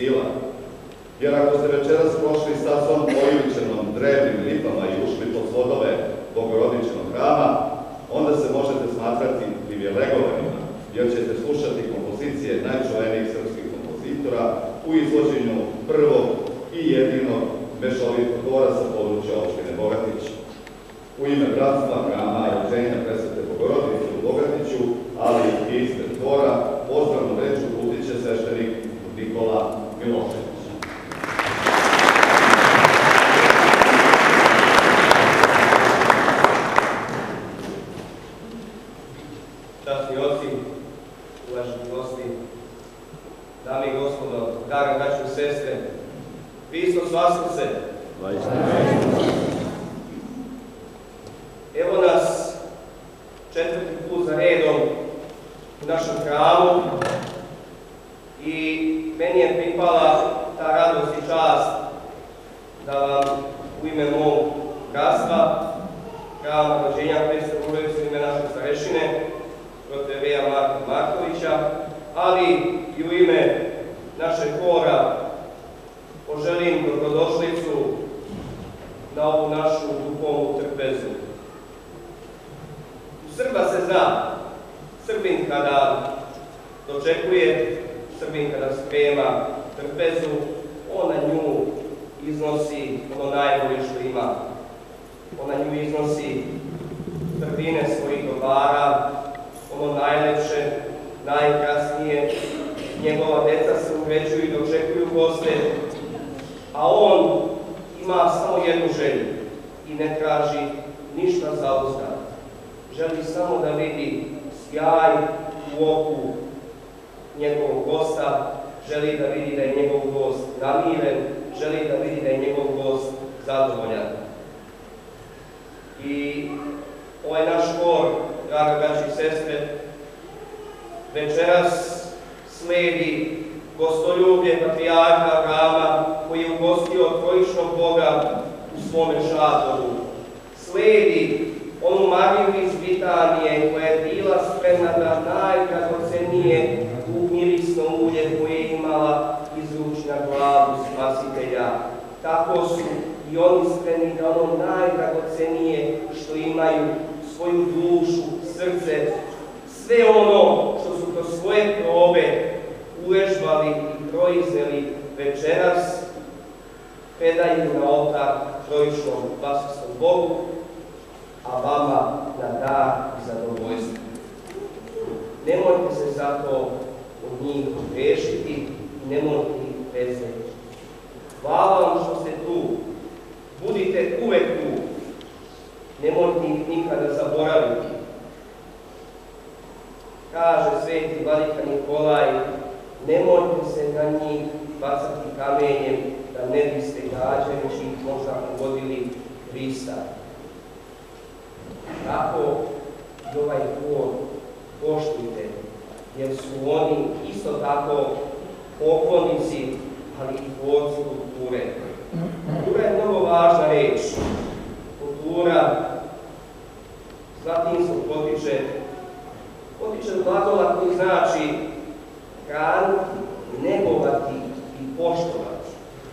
sila. Jer ako ste večeras prošli stazom oiličenom drevnim lipama i ušli pod svodove Bogorodičinog hrama, onda se možete smatrati privilegovanima, jer ćete slušati kompozicije najčuvenijih srpskih kompozitora u izvođenju prvog i jedinog mešovitog dvora sa područja opštine Bogatić. U ime bratstva hrama Rođenja Presvete Bogorodice u Bogatiću, ali i ispred dvora, pozdravnu reč uputit će sveštenik Nikola Milošević. Časni oci, uvaženi gosti, dame i gospodo, draga braćo i sestre, Hristos Vaskrse! Evo nas četvrti put za redom u našem hramu i meni je pripala ta radost i čast da vam u ime mog bratstva, Hrama Rođenja Presvete Bogorodice, u ime naše starešine, protoijereja Marka Markovića, ali i u ime našeg hora poželim dobrodošlicu na ovu našu duhovnu trpezu. U Srba se zna, Srbin kada dočekuje, Srbin kada sprema trpezu, on na nju iznosi ono najbolje što ima. On na nju iznosi trpine svojih dobara, ono najlepše, najkrasnije. Njegova deca se uređuju i dočekuju goste, a on ima samo jednu želju i ne traži ništa za uzvrat. Želi samo da vidi sjaj u oku njegovog gosta, želi da vidi da je njegov gost namiren, želi da vidi da je njegov gost zadovoljan. I ovaj naš hor, draga braći i sestre, večeras sledi gostoljublje patrijarha Avrama, koji je ugostio trojičnog Boga u svome šatoru. Sledi onu Mariju iz Bitanije koja je bila spremna da najdragocenije mirisno ulje koje je imala izruči na glavu Spasitelja. Tako su i oni spremni da ono najdragocenije što imaju, svoju dušu, srce, sve ono što su kroz svoje probe uvežbali i proizveli večeras, predaju na oltar trojičnom Vaskrsnom Bogu, a vama na dar i zadovoljstvo. Nemojte se zato od njih grešiti i nemojte ih prezreti. Hvala vam što ste tu. Budite uvek tu. Nemojte ih nikada zaboraviti. Kaže sveti vladika Nikolaj, nemojte se na njih bacati kamenjem, da ne biste gađajući ih možda pogodili Hrista. Tako i ovaj hor poštujte, jer su oni isto tako poklonici, ali i tvorci kulture. Kultura je mnogo važna reč. Kultura s latinskog potiče od glagola koji znači hraniti, negovati i poštovati.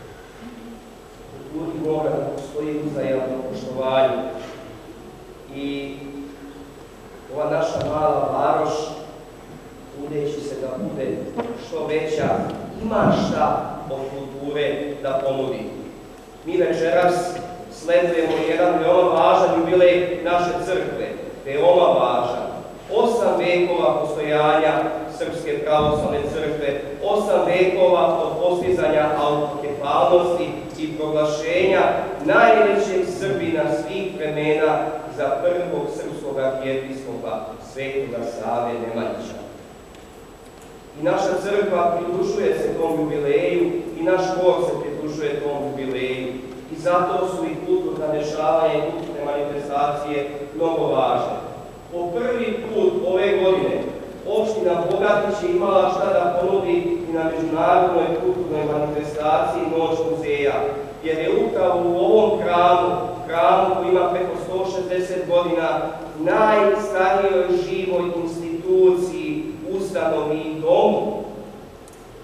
U kulturi mora da postoji uzajamno poštovanje. I ova naša mala varoš, trudeći se da bude što veća, ima šta od kulture da ponudi. Mi večeras sledujemo jedan veoma važan jubilej naše crkve, veoma važan. 8 vekova postojanja Srpske pravoslavne crkve, 8 vekova od postizanja autokefalnosti i proglašenja najvećeg Srbina svih vremena za prvog srpskog arhijepiskopa Svetoga Save Nemanjića. I naša crkva pridružuje se tom jubileju i naš hor se pridružuje tom jubileju. I zato su i kulturna dešavanja i kulturne manifestacije mnogo važne. Po prvi put ove godine opština Bogatić je imala šta da ponudi i na međunarodnoj kulturnoj manifestaciji Noć muzeja, jer je upravo u ovom hramu koji ima preko 160 godina, najstarijoj živoj instituciji, ustanovi i domu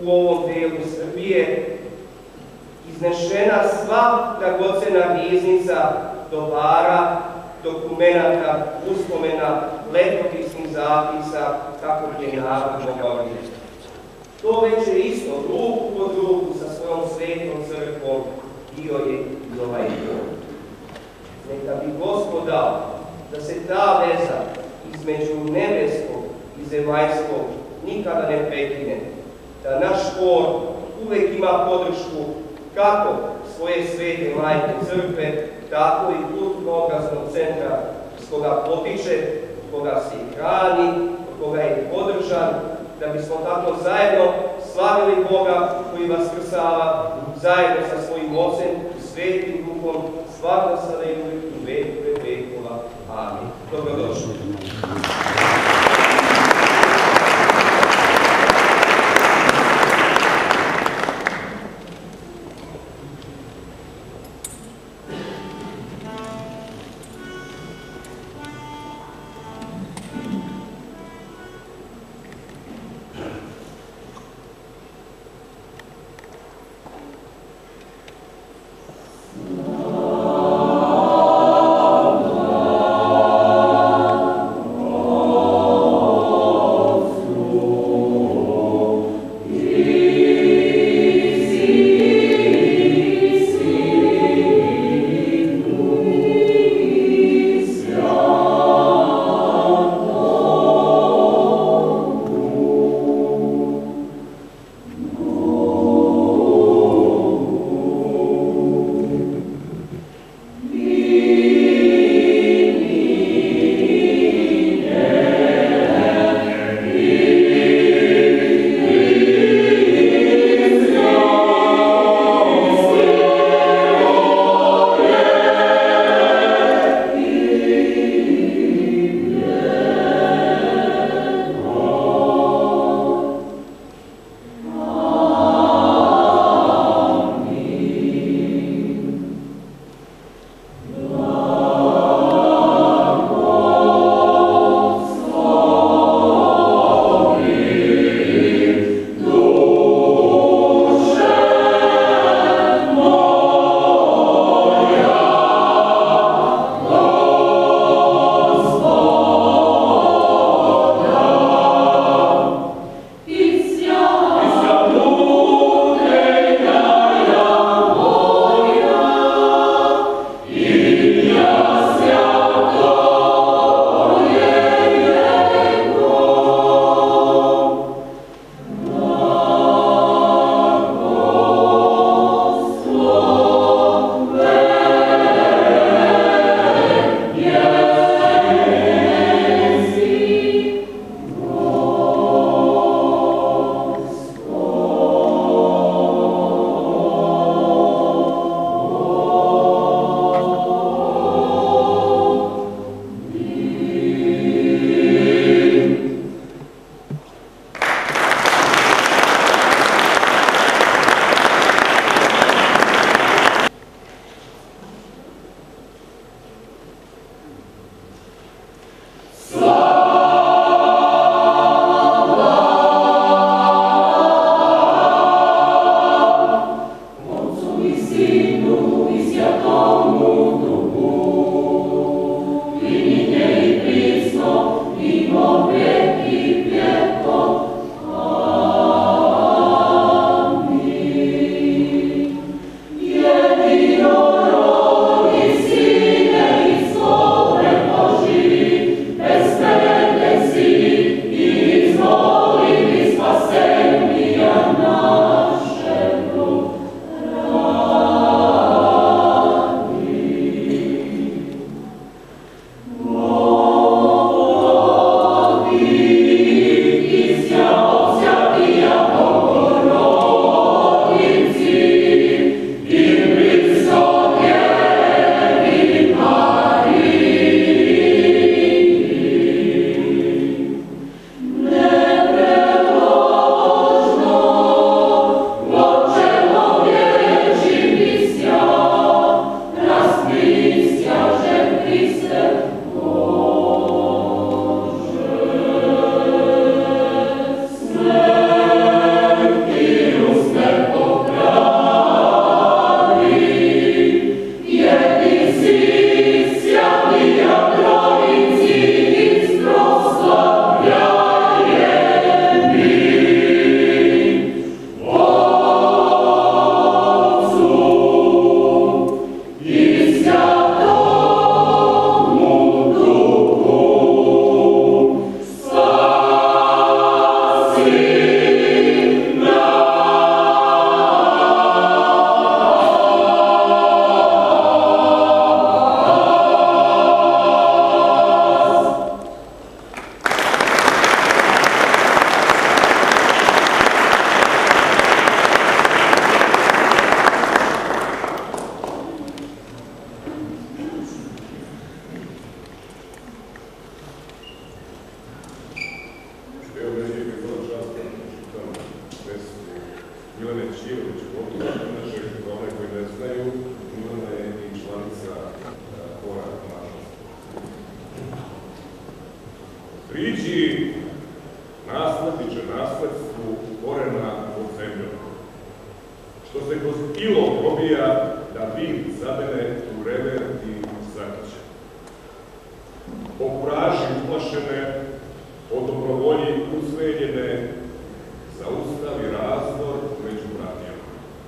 u ovom delu Srbije iznešena sva dragocena riznica dobara, dokumenata, uspomena, letopisnih zapisa, kako je narod mogao vidjeti. To već je isto, ruku pod ruku sa svojom svetom crkvom, bio je i ovaj dom. Neka bi Gospod dao da se ta veza između nebeskog i zemaljskog nikada ne prekine, da naš hor uvek ima podršku kako svoje svete majke crkve, tako i kulturno-obraznog centra s koga potiče, koga se i hrani, od koga je podržan, da bismo tako zajedno slavili Boga koji vas krstava, zajedno sa svojim Ocem i Svetim Duhom, svakog sada i uvijek u veku vekova. Amin. Dobrodošli. Oh Milane Ćirović, inače, za one koji ne znaju, Milana je i članica Hora Mašnosti. Priđi naslediče nasledstvu korena pod zemljom, što se kroz ilo probija da vin zadene u rever i zakiće. Po kuraži uplašene, po dobrovolji uzveljene, zaustavi razdor među bratijama.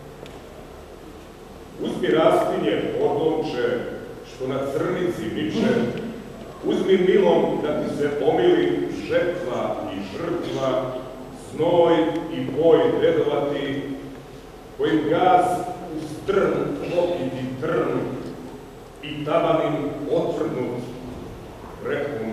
Uzmi rastinje, potomče, što na crnici niče, uzmi milom da ti se pomili žetva i žrtva, znoj i boj dedovati, kojim gaz uz trn opiti trn i tabanin otvrnut rekun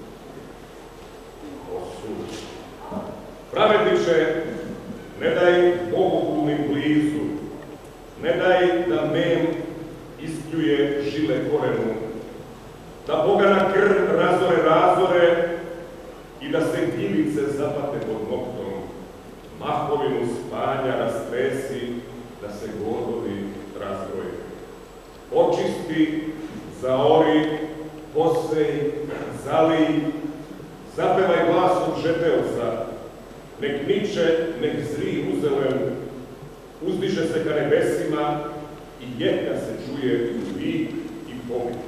osud. Pravedniče, ne daj bogobulnim blizu, ne daj da mem ispljuje žile korenu, da Boga na krv razore i da se gljivice zapate pod noktom, mahovinu spanja rastresi, da se godovi razbroje. Očisti, zaori, posej, zalij, zapevaj glasom žeteoca, nek niče, nek zri uzelen, uzdiže se ka nebesima i jeka se čuje u vik i pomik.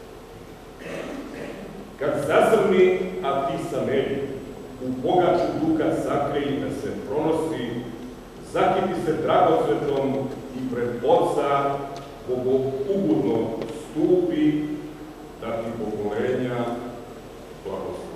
Kad zazrni, a ti sa meni, u pogaču duka sakreji da se pronosi, zakiti se dragocvetom i pred Oca bogougodno stupi, da ti pokolenja blagoslovi.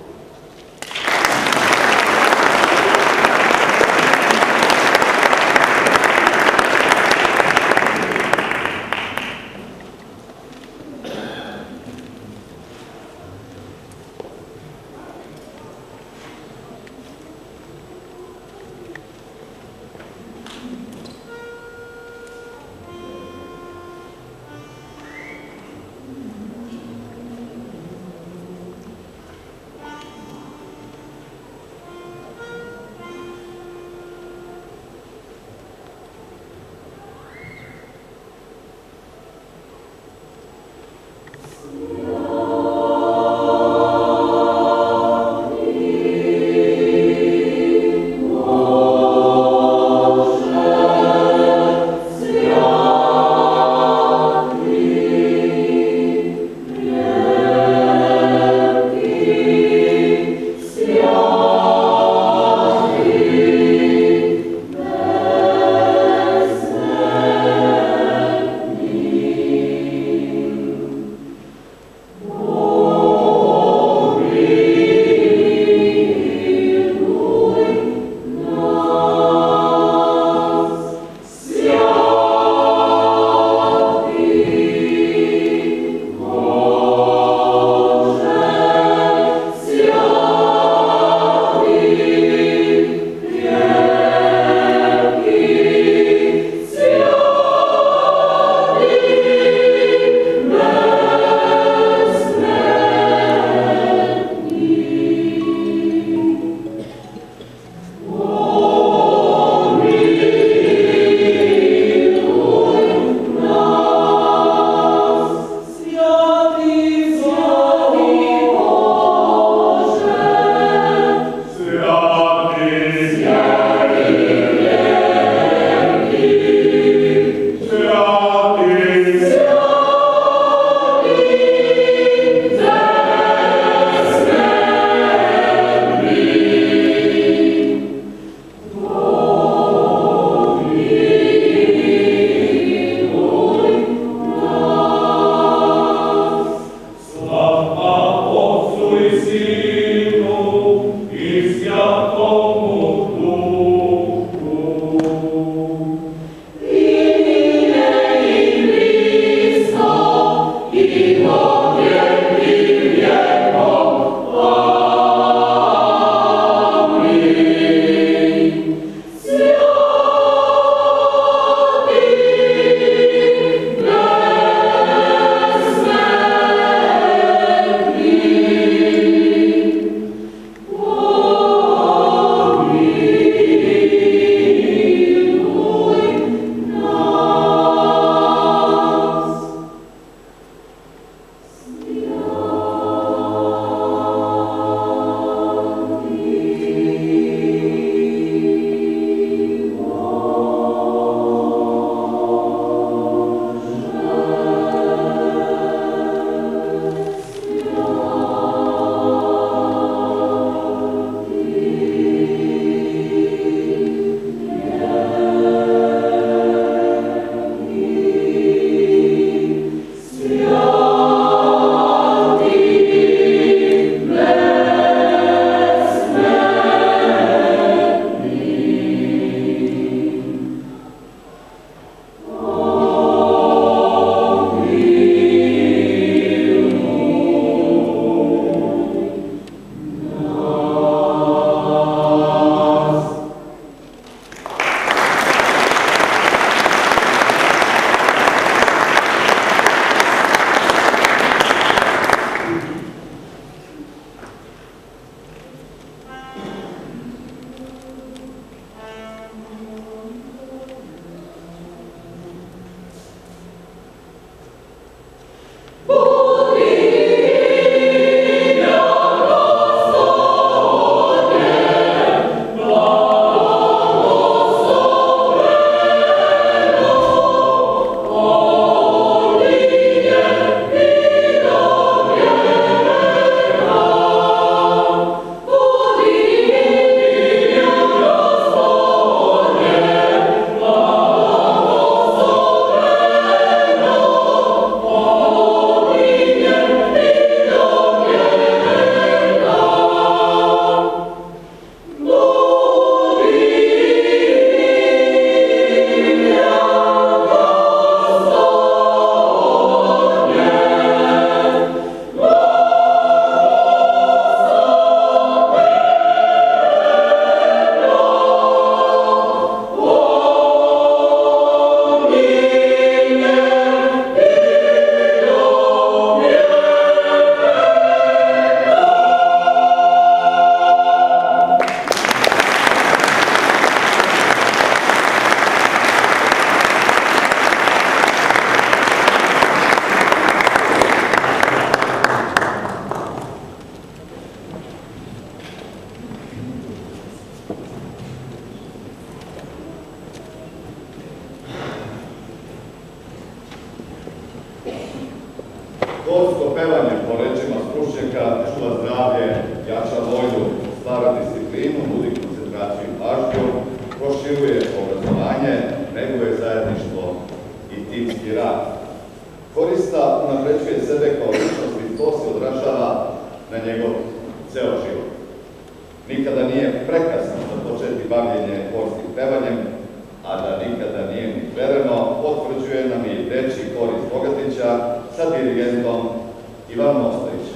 Dvorsko pevanje, po rečima stručnjaka, čuva zdravlje, jača volju, stvara disciplinu, nudi koncentraciju i pažnju, proširuje obrazovanje, neguje zajedništvo i timski rad. Korista unapređuje sebe kao ličnost i to se odražava na njegov ceo život. Nikada nije prekasno započeti bavljenje dvorskim pevanjem, a da nikada nije ni vereno, potvrđuje nam i dečiji hor iz Bogatića sa dirigentom Ivanom Ostojićem.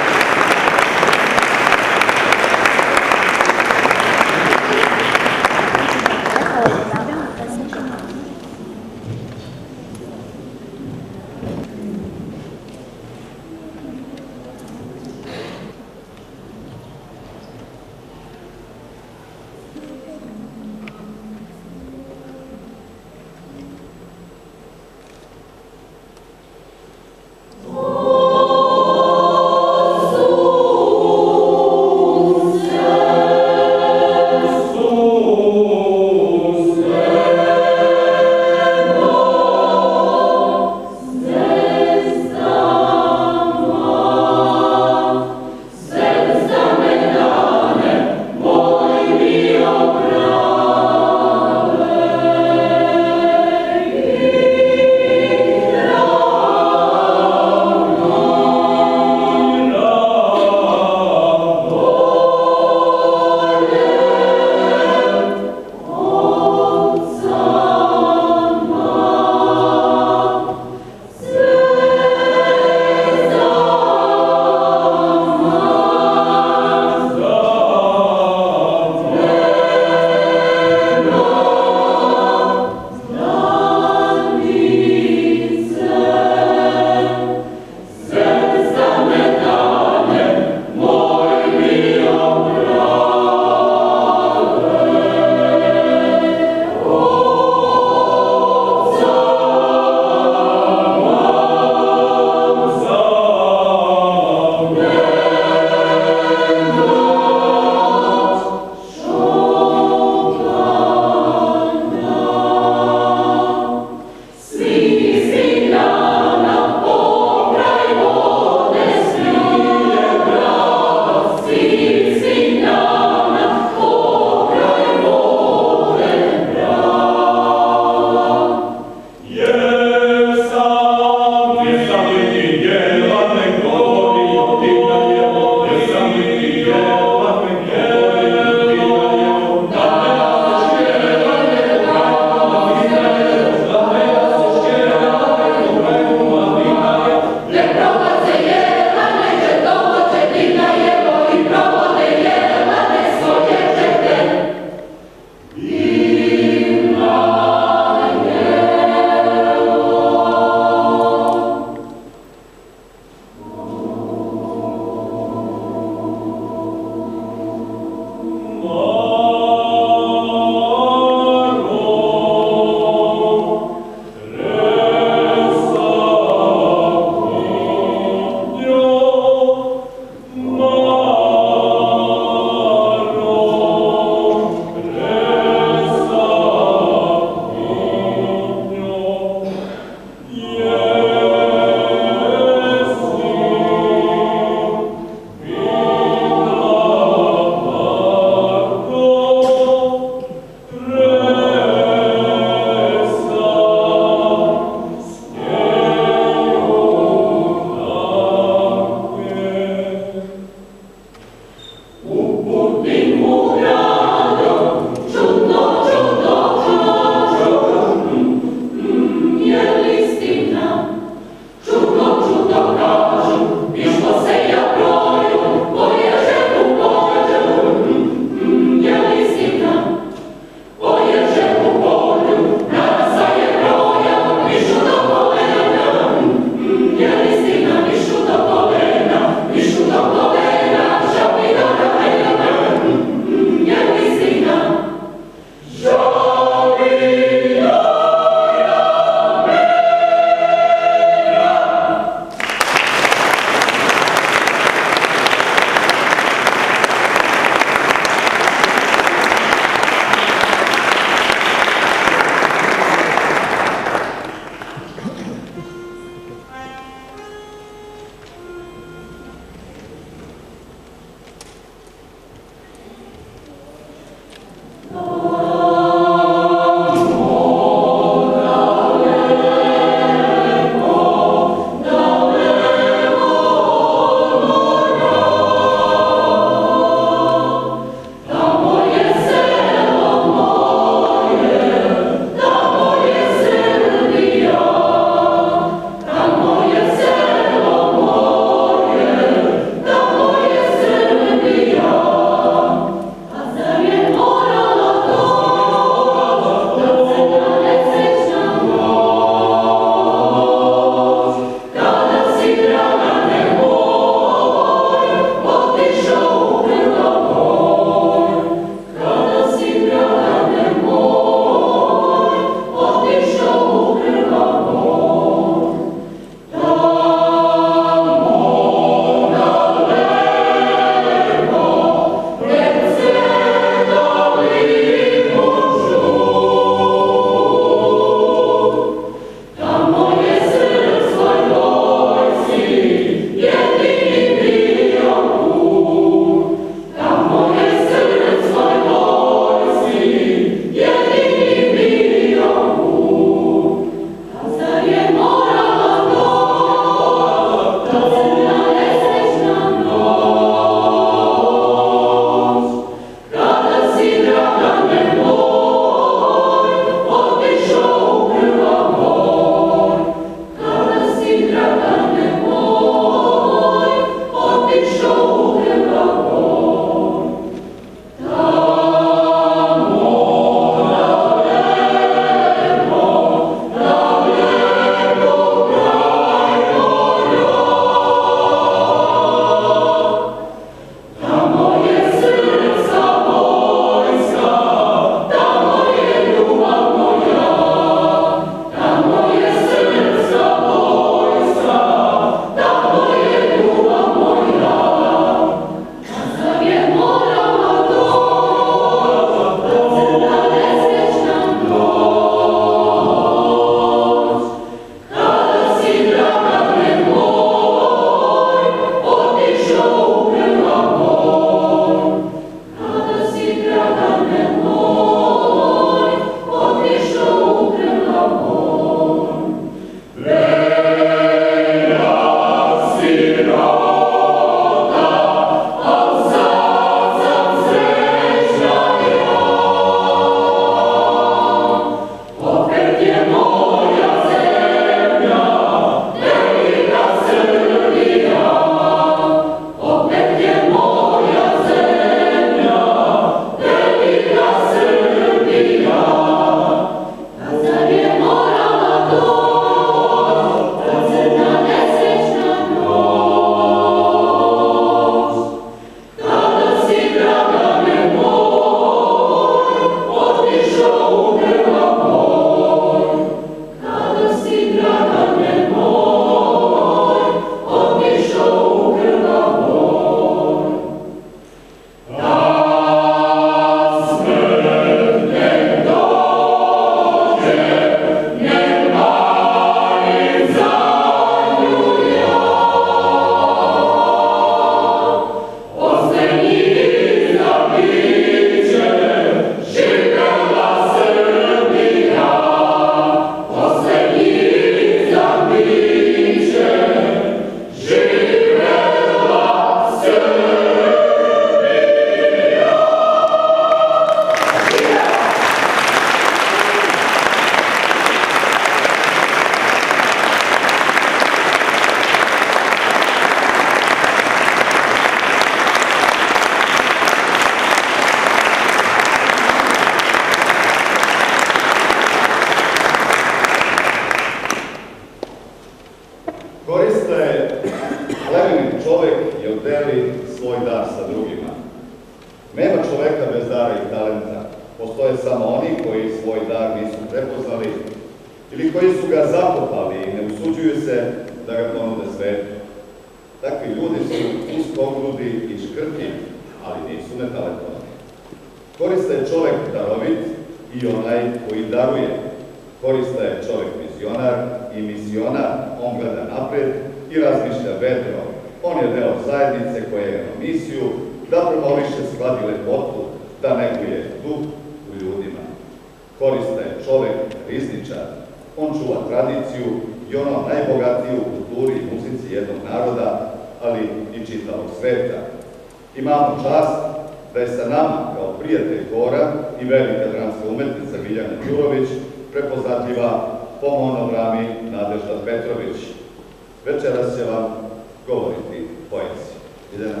Korista je plemenit čovek jer deli svoj dar sa drugima. Nema čoveka bez dara i talenta. Postoje samo oni koji svoj dar nisu prepoznali ili koji su ga zakopali i ne usuđuju se da ga ponude svetu. Takvi ljudi su uskogrudi i škrti, ali nisu netalentovani. Korista je čovek darovit i onaj koji daruje. Korista je čovek vizionar i misionar. On gleda napred i razmišlja vedro. On je deo zajednice koja je na misiju da promoviše sklad i lepotu, da neguje duh u ljudima. Korista je čovek rizničar. On čuva tradiciju i ono najbogatiju u kulturi i muzici jednog naroda, ali i čitavog sveta. Imamo čast da je sa nama kao prijatelj hora i velika dramska umetnica Biljana Đurović prepoznatljiva po monodrami Nadežda Petrović. Večeras će vam govoriti poeziju. Biljana.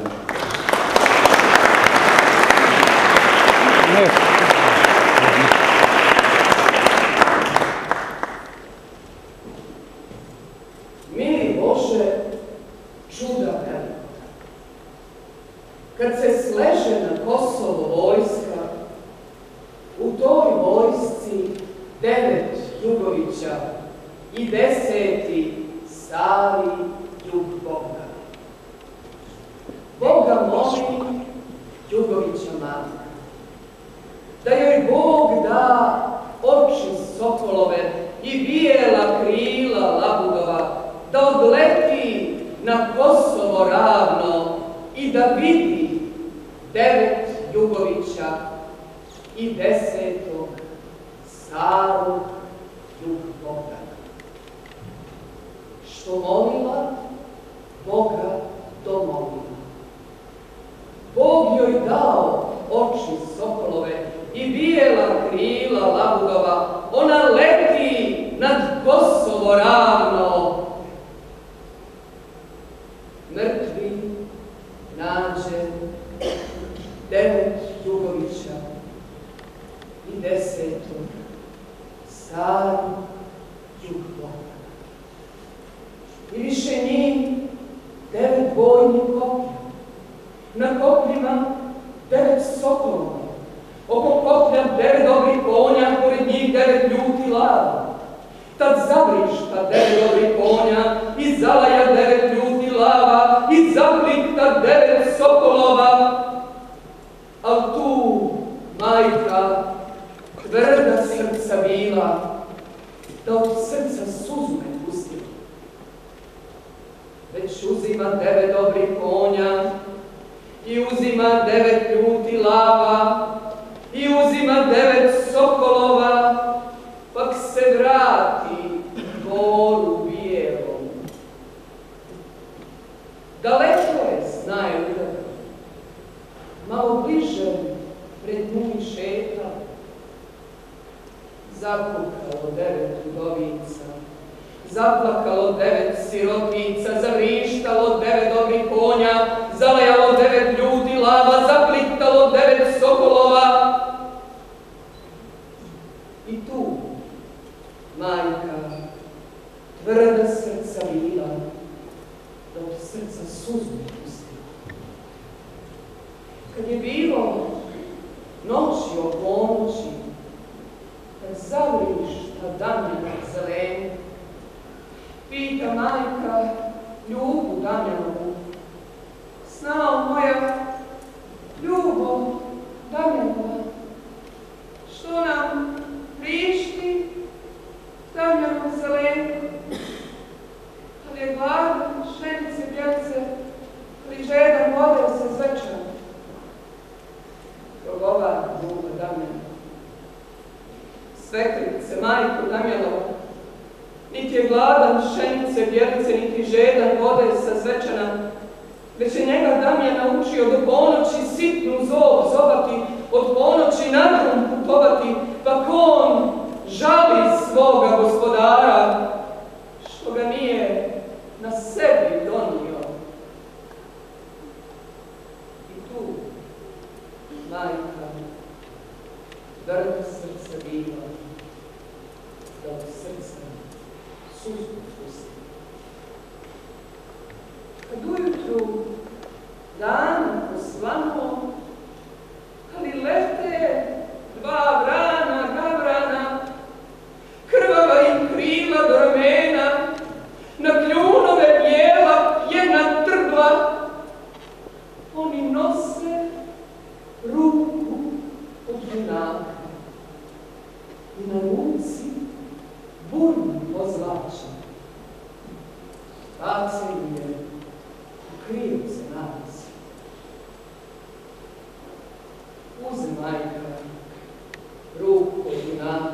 Mili Bože, čuda velika. Kad se sleže na Kosovo vojska, u toj vojsci 9 Jugovića i 10. Savi Jug Boga. Boga molim, Jugovića matka, da joj Bog da oči sokolove i bijela krila labudova, da odleti na Kosovo ravno i da vidi 9 Jugovića i 10. Savu Jug Boga. Što molila, Boga domolila. Bog joj dao oči sokolove i bijela krila labudova, ona leti nad Kosovo ravno. Mrtvi nađe 9 Jugovića i 10. Savu Jug Boga. I više njih 9 bojnih koplja. Na kopljima 9 sokolova. Oko koplja 9 dobrih konja, pored njih 9 ljuti lava. Tad zavrišta 9 dobrih konja i zalaja 9 ljuti lava i zaplikta 9 sokolova. Al tu majka tvrda srca bila, da od srca suzu ne pusti. Već uzima 9 dobrih konja i uzima 9 ljuti lava i uzima 9 sokolova, pak se vrati dvoru bijelom. Daleko je, znaju da, malo bliže pred njim šeta, zakukalo 9 udovica, zaplakalo 9 sirotica, zavrištalo 9 dobrih konja, zalajalo 9 ljuti lava, zapliktalo 9 sokolova. I tu majka tvrda srca bila, da od srca suzu ne pustila. Kad je bilo noći o ponoći, kad zavrišta Damjana zelenu, pita majka Ljubu Damjanovu: Snao moja, Ljubo Damjanova, što nam prišti Damjanom zelenu? Ali je gladan, šenice bjelce, ali žedan vode se zvečan. Progovara Ljuba Damjanova: Svekrice, majko Damjanova, niti je gladan šenice bjelice, niti žedan vode sa zvečana, već je njega Damjan naučio do ponoći sitnu zob zobati, od ponoći na drum putovati, pa on žali svoga gospodara, što ga nije na sebi donio. I tu majka tvrda srca bila, da od srca suzu pusti. ujutru dan posvano, ali lete dva vrana, gavrana, krvava im krila do ramena, na kljunove bijela jedna trgla, oni nose ruku od junaka i na ruci burnu pozlača. Bacaju je, kriju se nas. Uze majka ruku od junaka,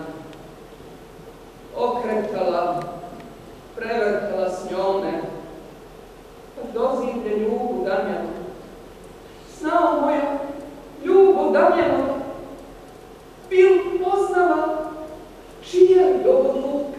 okretala, prevrtala s njome, pa dozide ljubu Damjanu. Znao moja ljubo Damjanu, bil poznala čija je ovo luka.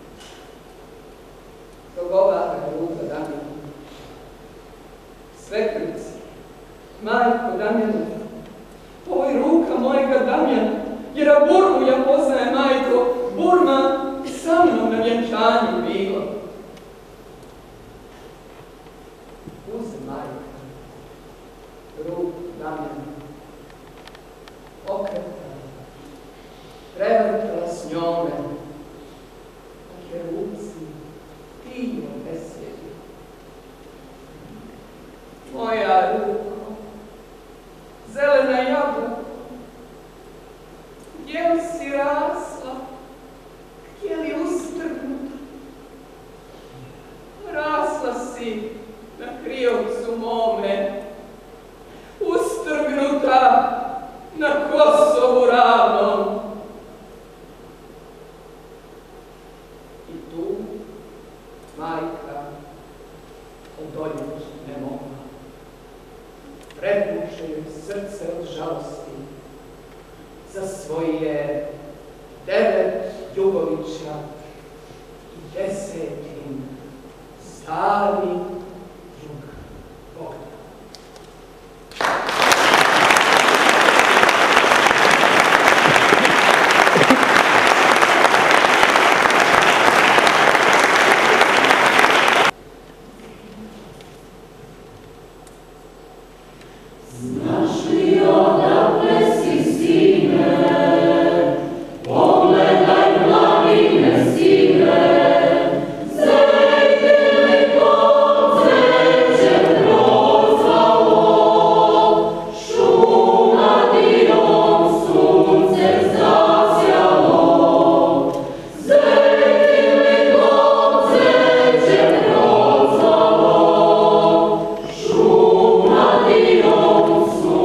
Dogovara ljuba Damjanu. Svekrnici, majko Damjanu, ovo je ruka mojega Damjana, jer a Burmu ja poznaje, majko, Burma sa mnom na vjenčanju bila. Uze majka ruku Damjana, okretala, prevrtala s njome, tak je ruci tiho besjedi. Moja ruko, zelena jabuka, gdje li si rasla, gdje li ustrgnuta? Rasla si na krivcu mome, ustrgnuta na Kosovu ravnom. I tu majka odoljeti ne mogla. Prepuše joj srce od žalosti za svoje 9 Jugovića i 10 stari Jug Bogdan. Šuma dijom su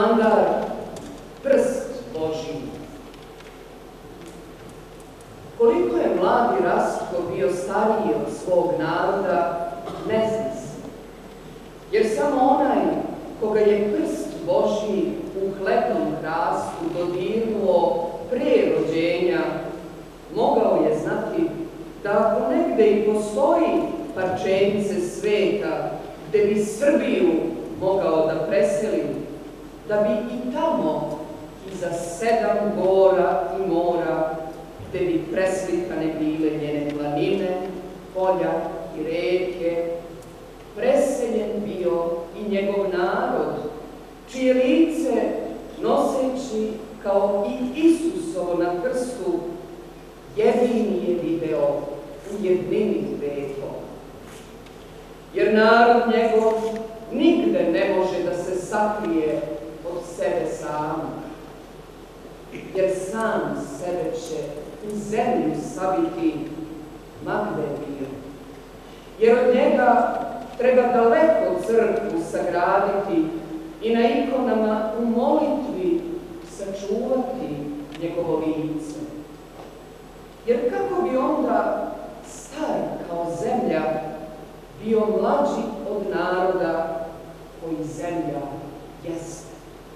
Hilandar, prst Božji. Koliko je mladi Rastko bio stariji od svog naroda, ne zna se. Jer samo onaj koga je prst Božji u hlebnom hrastu dodirnuo pre rođenja, mogao je znati da ako negde i postoji parčenice sveta gde bi Srbiju mogao da preseli, da bi i tamo iza 7 gora i mora, gde bi preslikane bile njene planine, polja i reke, preseljen bio i njegov narod, čije lice, noseći kao i Isusovo na krstu, jedini je video u jednini vekova. Jer narod njegov nigde ne može da se sakrije od sebe samog, jer sam sebe će u zemlju sabiti ma gde bio. Jer od njega treba daleko crkvu sagraditi i na ikonama u molitvi sačuvati njegovo lice. Jer kako bi onda star kao zemlja bio mlađi od naroda koji zemlja jeste?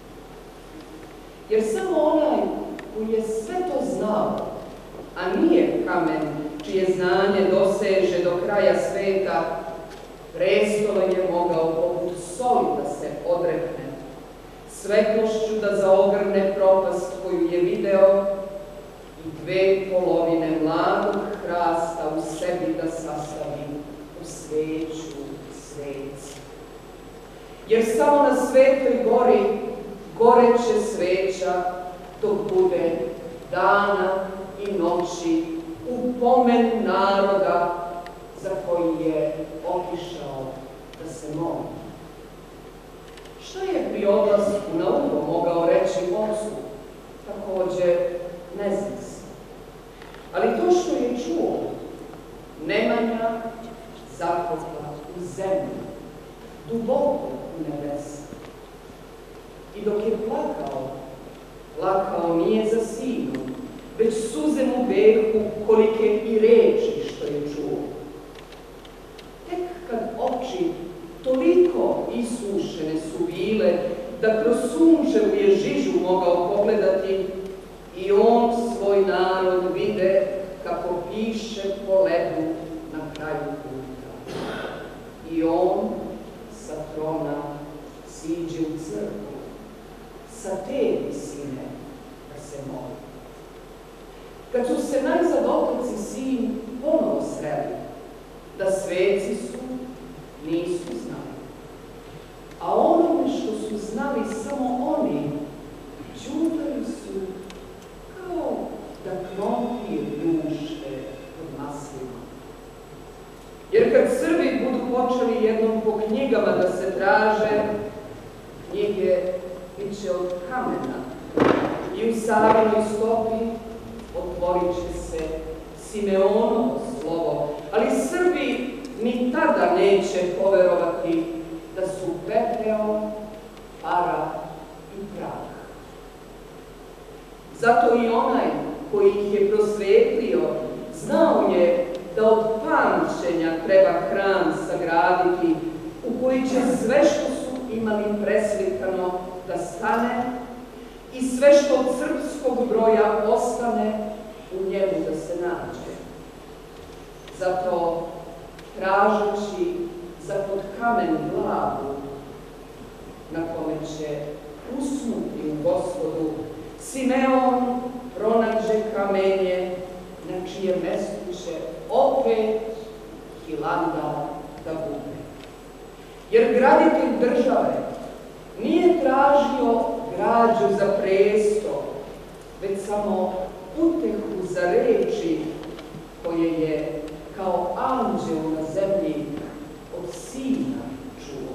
Jer samo onaj koji je sve to znao, a nije kamen čije znanje doseže do kraja sveta, prestola je mogao poput soli da se odrekne, svetlošću da zaogrne propast koju je video i 2 polovine mladog hrasta u sebi da sastavi u sveću sveci. Jer samo na svetoj gori goreće sveća dok bude dana i noći u pomen naroda za koji je otišao da se moli. Šta je pri odlasku na uho mogao reći ocu? Također ne zna se. Ali to što je čuo, Nemanja zakopa u zemlju, duboko u nebesa. I dok je plakao nije za sinom, već suze mu behu kolike i reči što je čuo. Tek kad oči toliko isušene su bile da kroz sunčevu je žižu mogao pogledati, i on svoj narod vide kako piše po ledu na kraju puta. I on sa trona siđe u crkvu, sa te visine da se moli. Kad su se najzad otac i sin ponovo sreli, da sveci su, nisu znali. A onome što su znali samo oni, ćutali su kao da krompir ljušte pod maslima. Jer kad Srbi budu počeli jednom po knjigama da se traže, knjige bit će od kamena i u Savinoj stopi otvorit će se Simeonovo slovo, ali Srbi ni tada neće poverovati da su pepeo, para i prah. Zato i onaj koji ih je prosvetlio znao je da od pamćenja treba hram sagraditi u koji će sve što su imali preslikano da stane i sve što od srpskog broja ostane u njemu da se nađe. Zato, tražeći za pod kamen glavu na kome će usnuti u Gospodu, Simeon pronađe kamenje na čije mestu će opet Hilandar da bude. Jer graditelj države nije tražio građu za presto, već samo utehu za reči koje je kao anđeo na zemlji od sina čuo.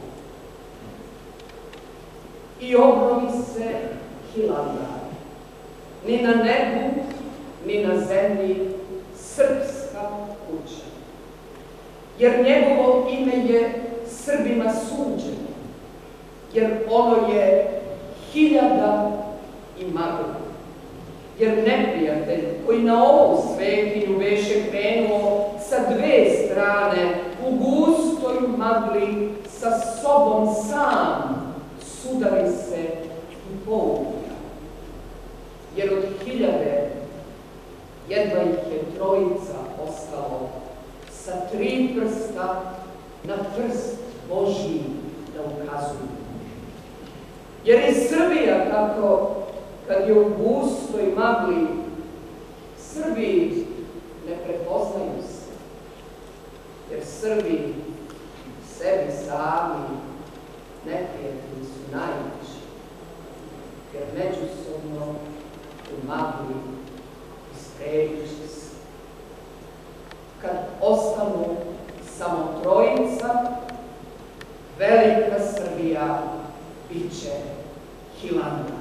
I obnovi se Hilandar. Ni na nebu, ni na zemlji srpska kuća. Jer njegovo ime je Srbima suđeno, jer ono je hiljada i magla. Jer neprijatelj koji na ovu svetinju beše krenuo sa dve strane u gustoj magli sa sobom sam sudari se i poubija. Jer od hiljade jedva ih je trojica ostalo sa 3 prsta na prst Božji da ukazuju. Jer i Srbija tako, kad je u gustoj magli, Srbi ne prepoznaju se, jer Srbi sebi sami neprijatelji su najveći, jer međusobno u magli ispređuše se. Kad ostanu samo trojica, velika Srbija bit će Hilandar.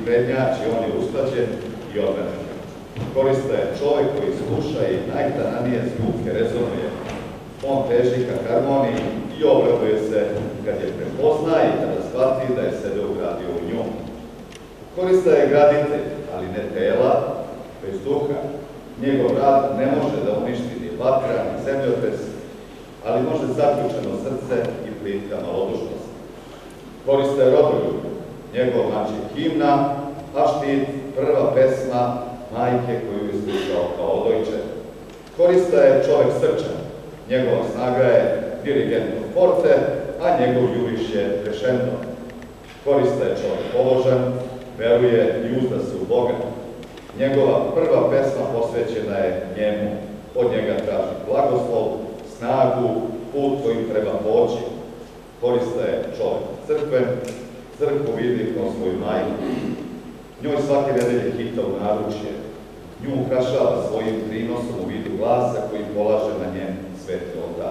prednjači, on je usklađen i odmeren. Korista je čovek koji sluša i najtananije zvuke rezonuje. On teži ka harmoniji i obraduje se kad je prepozna i kada shvati da je sebe ugradio u nju. Korista je graditelj, ali ne tela, već duha. Njegov rad ne može da uništi ni vatra, ni zemljotres, ali može zaključeno srce i plitka malodušnost. Korista je rodoljub, njegov mač je himna, a štit prva pesma majke koju je slušao kao odojče. Korista je čovek srčan, njegova snaga je dirigentno forte, a njegov juriš je crescendo. Korista je čovek pobožan, veruje i uzda se u Boga. Njegova prva pesma posvećena je njemu, od njega traži blagoslov, snagu, put kojim treba poći. Korista je čovek crkven, crkvu vidi kao svoju majku. Njoj svake nedelje hita u naručje. Nju ukrašava svojim prinosom u vidu glasa koji polaže na njen sveti oltar.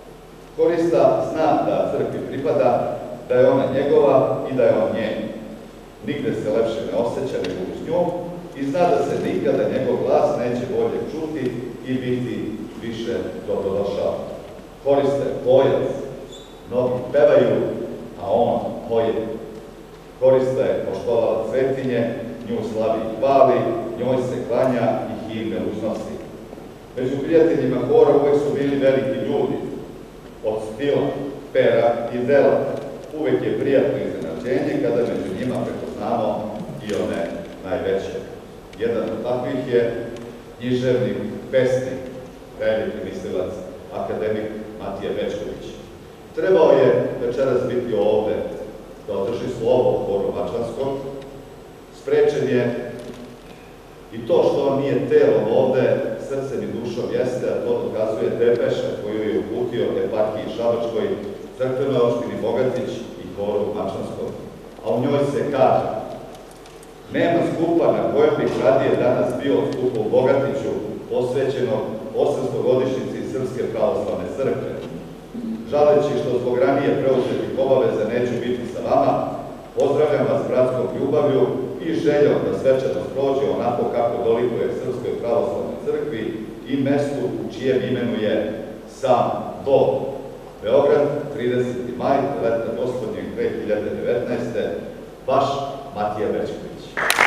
Korista zna da crkvi pripada, da je ona njegova i da je on njen. Nigde se lepše ne osjeća nego uz nju i zna da se nikada njegov glas neće bolje čuti i biti više dobrodošao. Korista je pojac, mnogi pevaju, a on poje. Korista je poštovala svetinje, nju slavi i hvali, njoj se klanja i himne uznosi. Među prijateljima hora uvek su bili veliki ljudi, od stila, pera i dela. Uvek je prijatno iznenađenje kada među njima prepoznamo i one najveće. Jedan od takvih je književnik, pesnik, veliki mislilac, akademik Matija Bećković. Trebao je večeras biti ovde, da održi slovo u Horu Mačvanskom. Sprečen je i to što on nije telom ovde, srcem i dušom jeste, a to dokazuje depeša koju je uputio eparhiji Šabačkoj, crkvenoj opštini Bogatić i Horu Mačvanskom. A u njoj se kaže: nema skupa na kojem bi radije danas bio skup u Bogatiću, posvećeno 800-godišnjici Srpske pravoslavne crkve. Žaleći što zbog ranije preuzetih obaveza neću biti sa vama, pozdravljam vas bratskom ljubavlju i željom da svečanost prođe onako kako dolikuje Srpskoj pravoslavnoj crkvi i mestu u čijem imenu je sam Bog. Beograd, 30. maj, leta gospodnjeg 2019. Vaš Matija Bećković.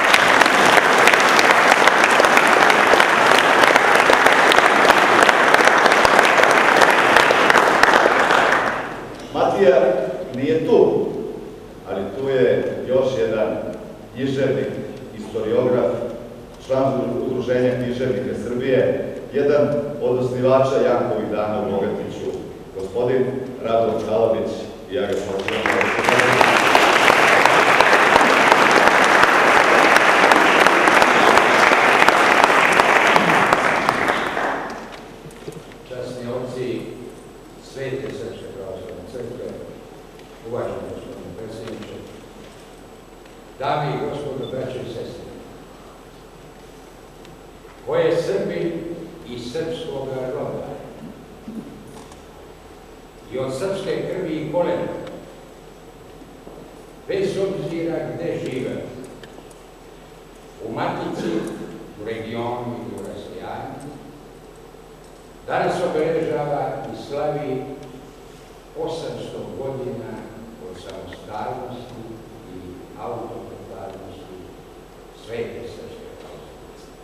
Matija nije tu, ali tu je još jedan književnik, historiograf, član Udruženja književnika Srbije, jedan od osnivača Jankovih dana u Bogatiću, gospodin Radon Čalabić, i ja ga pozivam. Časni oci Svete Srpske pravoslavne crkve, uvaženi gospodine predsjedniče, dame i gospodo, braće i sestre, ko je Srbin i srpskog roda i od srpske krvi i kolena, bez obzira gde žive, u matici, u regionu i u rasejanju, danas obeležava i slavi 800 godina od samostalnosti i autokefalnosti Svete Srpske pravoslavne crkve.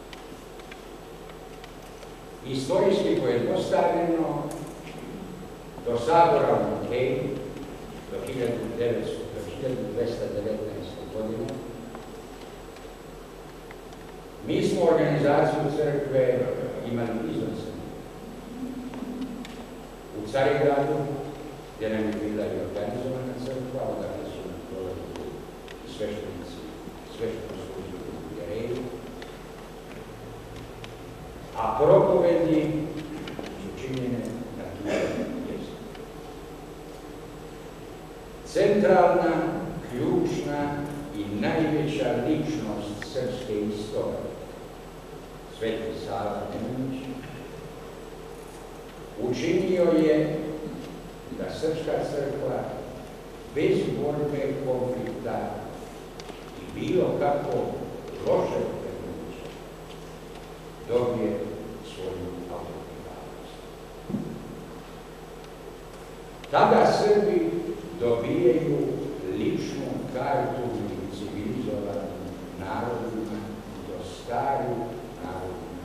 Istorijski pojednostavljeno, do sabora u Nikejju, do 1219. godine, mi smo organizaciju crkve imali izvan Srbije. U Carigradu, gdje nam je bila i organizovana crkva, odakle su nam dolazili sveštenici, sveštenoslужители u Jereju, a propovedi su činjene na književnom jeziku. Centralna, ključna i najveća ličnost srpske istorije, Sveti Sava Nemanjić, učinio je da Srpska crkva bez borbe, konflikta i bilo kako loše prenuće dobije svoju autoprivatnost. Tada Srbi dobijaju ličnu kartu u civilizovanim narodima i do starih narodima.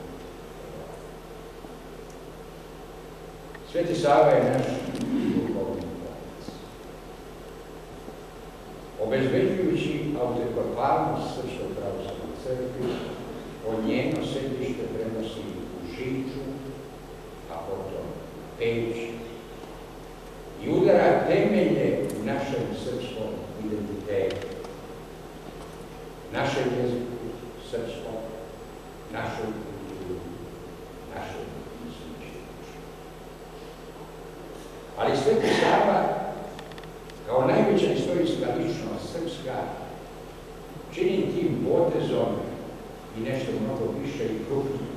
Sveti Sava je naš duhovni otac. Obezbeđujući autokefalnost Srpskoj pravoslavnoj crkvi, od njeno središte prenosi u Žiču, a potom Peć, i udara temelje u našem srpskom identitetu, našem jeziku srpskom, našoj kulturi, našoj sličnosti. Ali Sveti Sava, kao najveća istorijska ličnost srpska, čini tim potezom i nešto mnogo više i krupnije.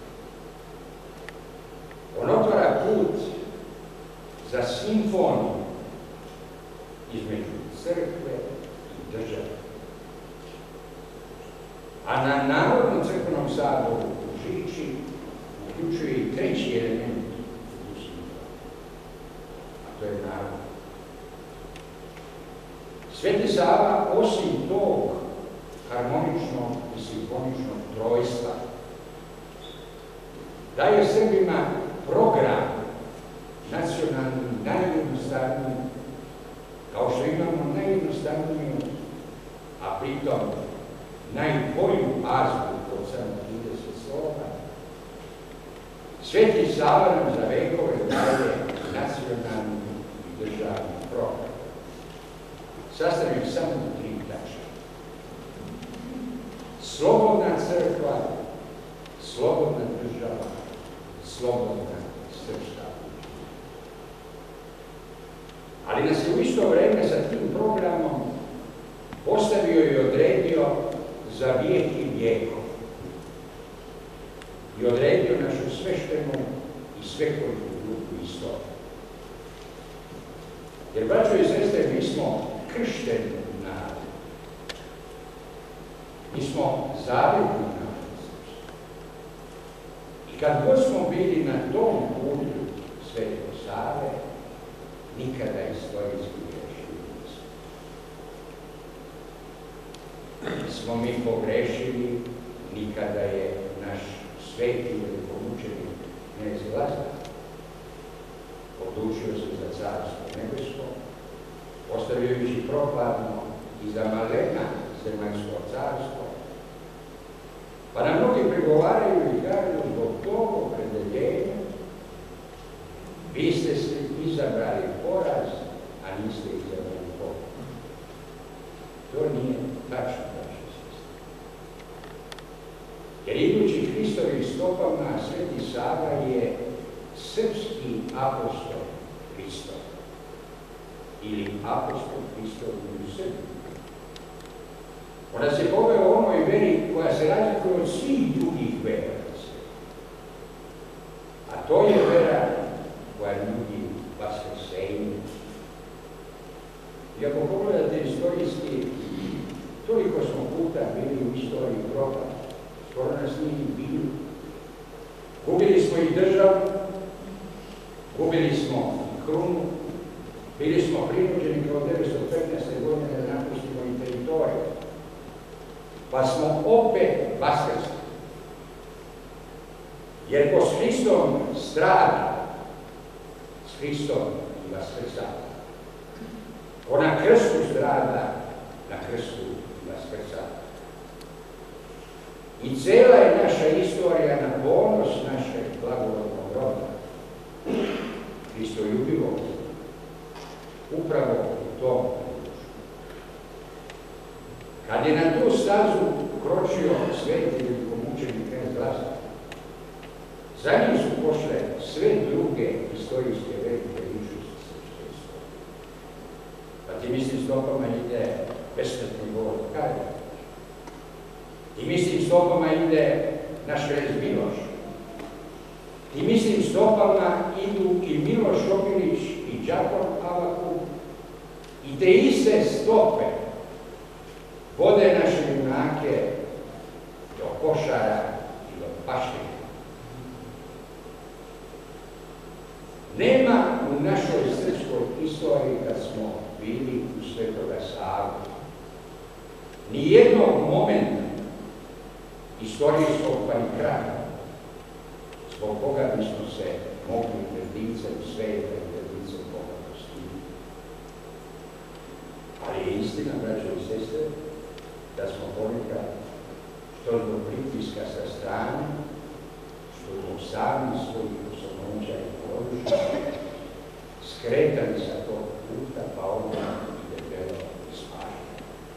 On otvara put za simfoniju između crkve i države. A na Narodnom crkvenom saboru u Žiči uključuje i treći element u simfoniju, a to je narod. Sveti Sava, osim tog harmoničnog i simfoničnog trojstva, daje Srbima program nacionalni, najjednostavniji, kao što imamo najjednostavniju, a pritom najbolju azbuku od samo 30 slova. Sveti Sava nam za vekove daje nacionalni i državni program, sastavljen samo u 3 tačke. Slobodna crkva, slobodna država, slobodna srpska. Ali nas je u isto vreme sa tim programom postavio i odredio za vijek i vijekov. I odredio našu sveštenu i svekoliku duhu istoriju. Jer, braćo i sestre, mi smo kršteni narod. Mi smo zavedni narod. I kad god smo bili na tom putu Svetog Save, nikada istorijski grešili nismo. Nismo mi pogrešili, nikada je naš sveti velikomučenik knez Lazar odlučio se za carstvo nebesko, ostavljajući propladno i za malena zemaljsko carstvo. Pa nam mnogi pregovaraju i kažu zbog tog opredeljenja vi ste izabrali poraz, a niste izabrali poraz. To nije tačno, braćo i sestre. Jer idući Hristovim stopama Sveti Sava je srpski apostol Hristov ili apostol Hristov u Srbiji. Ona se poveo o onoj veri koja se razlikuje od svih drugih vera. A to je vera koja nudi vaskrsenje. I ako pogledate istorijski, toliko smo puta bili u istoriji groba, skoro nas nije bilo. Gubili smo i državu, gubili smo i krunu, bili smo prinuđeni kao 1915. godine da napustimo i teritoriju. Pa smo opet vaskrsli. Jer ko s Hristom strada, s Hristom i vaskrsa. Ko na krstu strada, na krstu i vaskrsa. I cela je naša istorija na ponos našeg blagorodnog roda. Hristoljubivog, upravo u tom području. Kad je na tu stazu kročio sveti velikomučenik knez Lazar, za njim su pošle sve druge istorijske velike ličnosti srpske istorije. Pa tim istim stopama ide besmrtni govor Karolja. Tim istim stopama ide naš knez Miloš. Tim istim stopama idu i Miloš Obilić i Đakon Avaku. I te iste stope vode naš znake do košara i do pašnjaka. Nema u našoj srpskoj istoriji kad smo bili u Svetoga Savu ni jednog momenta istorijskog pa ni kraja zbog koga bismo se mogli pred licem sveta i pred licem Boga postiti. Ali je istina, braćo i sestre, da smo ponekad, što zbog pritiska sa strane, što zbog sami svojih poslovnoća i poručnika, skretali sa tog puta, pa onda i debelo ispažili.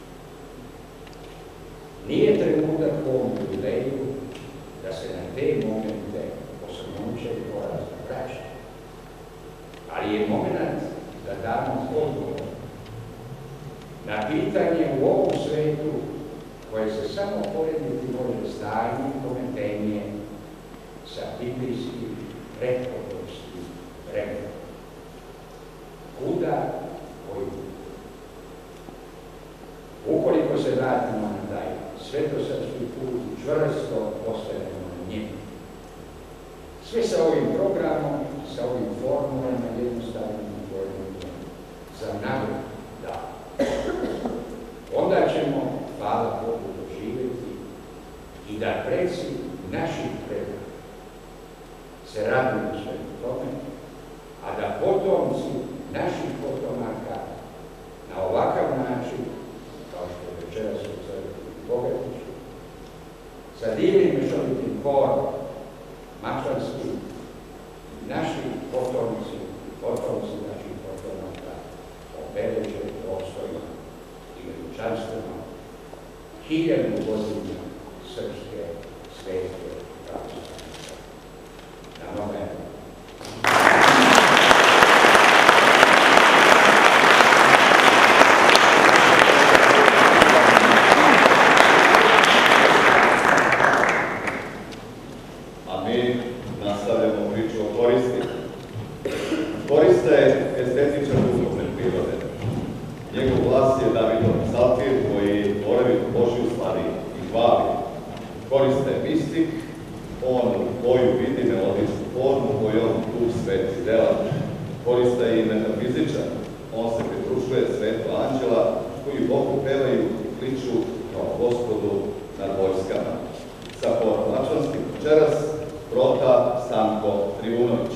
Nije trenutak u ovom jubileju da se na te momente poslovnoća i porazna vraća. Ali je moment da damo odgovor na pitanje u ovom svetu koje se samo porediti može stanjem komentenje sa biblijskim pretpostavskim vremenom. Kuda koji? Ukoliko se vratimo na taj svetosrpski put i čvrsto postanemo na njemu. Sve sa ovim programom, sa ovim formulama jednostavnim formulama za nagradu da. Onda ćemo, hvala Bogu, doživjeti i da preci naših predaka se raduju svemu tome, a da potomci naših potomaka na ovakav način, kao što je večeras u crkvi Bogatiću, sa divnim mešovitim horom, mačanskim, naši potomci naših potomaka obeleže dostojno i veličanstveno 1000 godina srpske svete pravoslavne. Na nome. A mi nastavljamo priču o Koristi. Korista je estetičar duhovne prirode. Njegov glas je Davidov psaltir koji boravi Božju slavi i hvali. Korista je mistik, on u boju vidi melodijsku formu kojom duh sveti dela. Korista je i metafizičar, on se pridružuje svetu anđela koji Bogu pevaju i kliču kao Gospodu nad vojskama. Sa Mačvanskim večeras Prota Stanko Trivunović.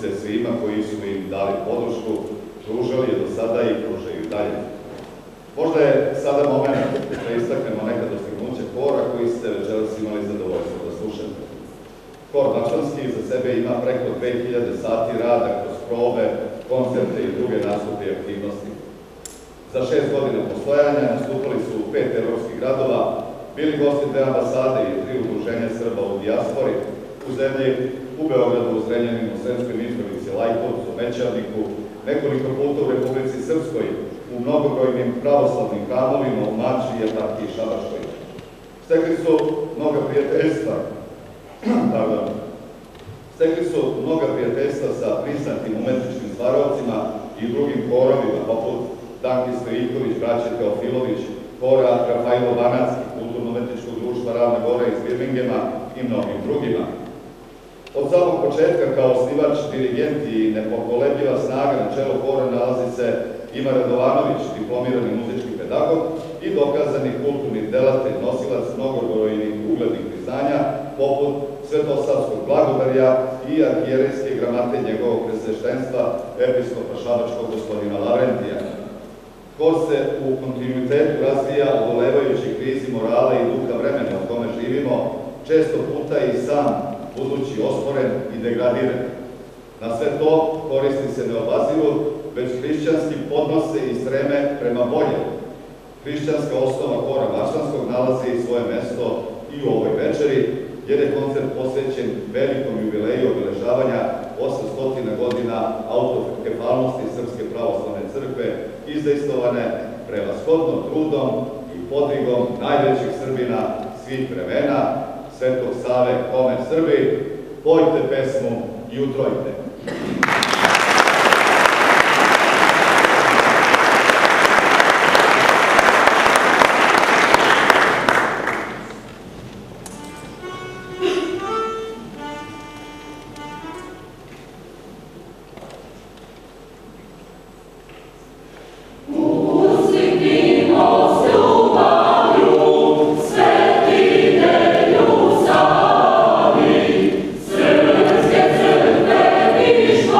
se svima koji su im dali podršku, pružali je do sada i pružaju i dalje. Možda je sada moment da istaknemo neka dostignuća hora koji ste večeras imali zadovoljstvo da slušate. Hor Bačvanski za sebe ima preko 2000 sati rada kroz probe, koncerte i druge nastupe i aktivnosti. Za 6 godina postojanja nastupali su u 5 evropskih gradova, bili gosti 2 ambasade i 3 udruženja Srba u dijaspori, u zemlji, u Beogradu, u Zrenjaninu, Sremskoj Mitrovici, Lajkovcu, Mećavniku, nekoliko puta u Republici Srpskoj, u mnogobrojnim pravoslavnim hramovima u Mačvi, Jeparhiji, Šabačkoj. Stekli su mnoga prijateljstva, sa priznatim umetničkim stvaravcima i drugim horovima, poput Danki Stojiljković, braće Teofilović, hora Rafailo Banatski, Kulturno-umetničkog društva Ravna Gora iz Birmingema i mnogim drugima. Od samog početka kao osnivač, dirigent i nepokolebljiva snaga na čelu hora nalazi se Ima Radovanović, diplomirani muzički pedagog i dokazani kulturni delatelj, nosilac mnogobrojnih uglednih priznanja, poput Svetosavskog blagodarja i arhijerejske gramate njegovog presveštenstva, episkopa šabačkog gospodina Lavrentija. Hor se u kontinuitetu razvija odolevajući krizi morala i duha vremena u kome živimo, često puta i sam budući osporen i degradiran. Na sve to koristi se ne obaziru, već hrišćanski podnose i streme prema bolje. Hrišćanska osnova hora Bačvanskog nalazi svoje mesto i u ovoj večeri, jer je koncert posvećen velikom jubileju obeležavanja 800 godina autokefalnosti Srpske pravoslavne crkve, izdejstvovane prevashodno trudom i podvigom najvećih Srbina svih vremena, Svetog Save, kome Srbi, pojte pesmu i utrojte. Viš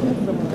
Hvala.